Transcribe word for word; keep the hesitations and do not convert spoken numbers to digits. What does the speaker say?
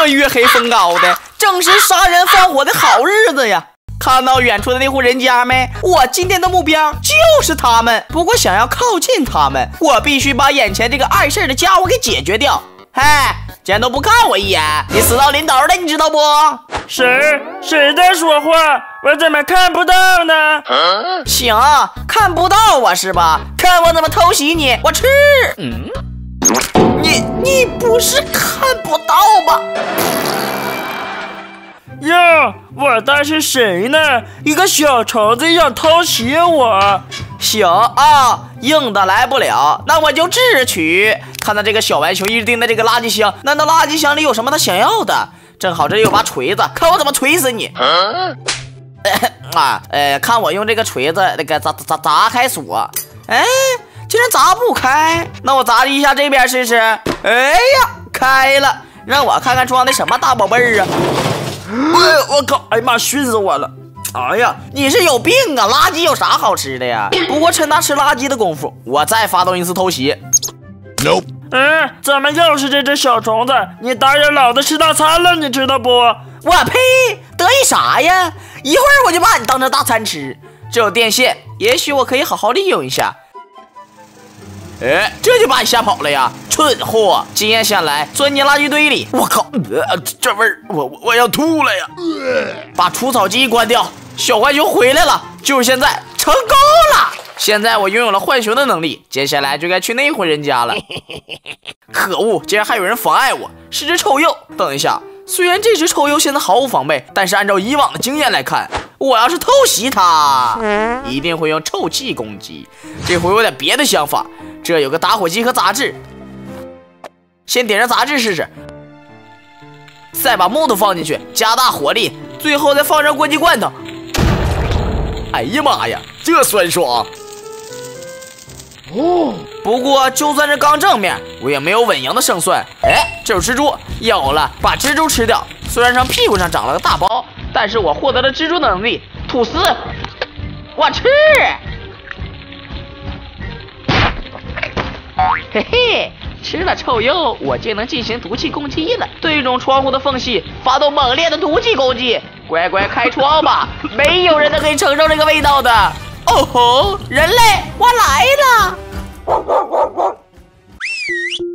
这月黑风高的，正是杀人放火的好日子呀！看到远处的那户人家没？我今天的目标就是他们。不过想要靠近他们，我必须把眼前这个碍事的家伙给解决掉。嘿，竟然都不看我一眼，你死到临头了，你知道不？ 谁谁在说话？我怎么看不到呢？ 行，看不到我是吧？看我怎么偷袭你！我吃。嗯，你你不是看不到吧？ 哟，我当是谁呢？一个小虫子要偷袭我。 行啊，硬的来不了，那我就智取。看到这个小浣熊一直盯在这个垃圾箱，难道垃圾箱里有什么他想要的？正好这有把锤子，看我怎么锤死你！啊，呃，看我用这个锤子那个砸砸砸开锁，哎，竟然砸不开，那我砸一下这边试试。哎呀，开了，让我看看装的什么大宝贝儿啊！ 我我靠！哎呀妈，熏死我了！ 哎呀，你是有病啊！垃圾有啥好吃的呀？不过趁他吃垃圾的功夫，我再发动一次偷袭。 Nope。嗯，怎么又是这只小虫子？你打扰老子吃大餐了，你知道不？ 我呸！得意啥呀？一会儿我就把你当成大餐吃。这有电线，也许我可以好好利用一下。哎，这就把你吓跑了呀，蠢货！经验下来，钻进垃圾堆里。我靠，呃、这味儿，我我要吐了呀！把除草机关掉，小浣熊回来了，就是现在，成功了！现在我拥有了浣熊的能力，接下来就该去那户人家了。可恶，竟然还有人妨碍我，是只臭鼬。等一下，虽然这只臭鼬现在毫无防备，但是按照以往的经验来看，我要是偷袭它，一定会用臭气攻击。这回有点别的想法，这有个打火机和杂志，先点燃杂志试试，再把木头放进去，加大火力，最后再放上锅鸡罐头。哎呀妈呀，这酸爽！哦，不过就算是刚正面，我也没有稳赢的胜算。哎，这有蜘蛛，有了，把蜘蛛吃掉。虽然上屁股上长了个大包，但是我获得了蜘蛛的能力。吐司，我吃。嘿嘿，吃了臭鼬，我就能进行毒气攻击了。对准窗户的缝隙发动猛烈的毒气攻击。乖乖开窗吧，没有人能可以承受这个味道的。哦吼，人类，我来了！